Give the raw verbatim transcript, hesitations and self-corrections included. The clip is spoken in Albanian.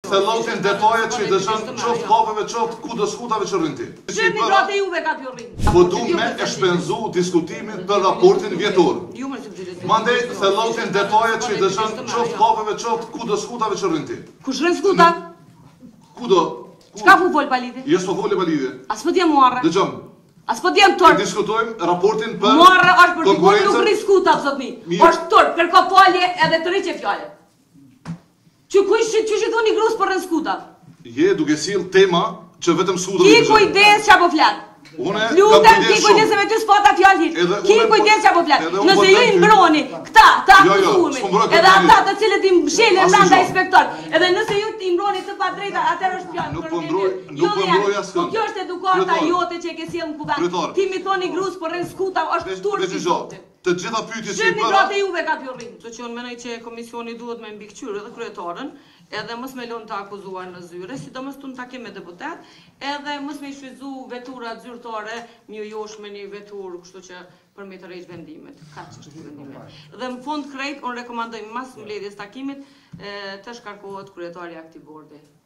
Thellotin detajet që i dëshën qoftë kafeve, qoftë kudo skutave që rrinë ti. Shërni gratë e juve ka t'ju rrinë. Po du me e shpenzu diskutimin për raportin vjetor. Mandej thellotin detajet që i dëshën qoftë kafeve, qoftë kudo skutave që rrinë ti. Kush rrinë skuta? Kudo? Çka fu fol paliti? Jes po foli paliti. As po t'jem muarre. Dëgjom. As po t'jem tort. Diskutojmë raportin për muarre është për dikon nuk rri skuta, zotni. Është tort, kërko falje edhe të rriqe fjale. Që kush që që thoni grus për rën skuta? Je duke sill tema që vetëm skuta. Ki kujdes çapo flet. Unë lutem ki kujdes me ty s'pata fjalë hit. Ki kujdes çapo flet. Nëse ju i mbroni këta, ta akuzumin. Edhe ata të cilët i mbshelen brenda inspektor. Edhe nëse ju i mbroni të padrejta, atëherë është fjalë. Nuk po mbroj, nuk po mbroj askënd. Po kjo është edukata jote që e ke sjellë në kuvend. Ti mi thoni grus për rën skuta është turp. Të gjitha pyetjet që i bëra. Shërni gratë juve ka t'ju rrinë. Që që unë menoj që komisioni duhet me mbikëqyrë edhe kryetarën, edhe mos me lënë të akuzuar në zyre, sidomos tu në takim me deputet, edhe mos me shfrytzu veturat zyrtare, një josh me një vetur, kështu që për me të rrejt vendimet. Ka që është vendimet. Dhe në fund krejt, unë rekomandoj mas mbledhjes takimit të shkarkohet kryetari i këtij bordi.